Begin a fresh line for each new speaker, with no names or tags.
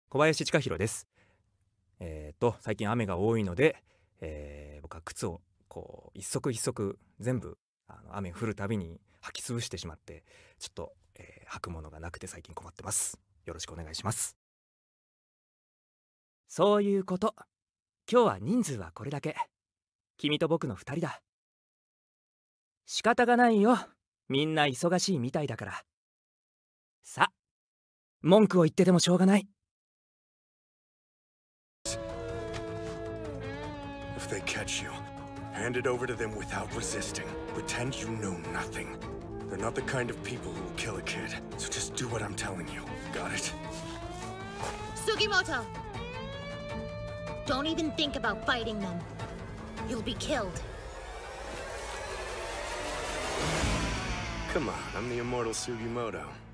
小林親弘です。最近雨が多いので、僕は靴をこう一足一足全部雨降るたびに履き潰してしまって、ちょっと、履くものがなくて最近困ってます。よろしくお願いします。そういうこと。今日は人数はこれだけ。君と僕の2人だ。仕方がないよ。みんな忙しいみたいだから。さ、文句を言っててもしょうがない。
If they catch you, hand it over to them without resisting. Pretend you know nothing. They're not the kind of people who will kill a kid, so just do what I'm telling you. Got it?
Sugimoto! Don't even think about fighting them. You'll be killed.
Come on, I'm the immortal Sugimoto.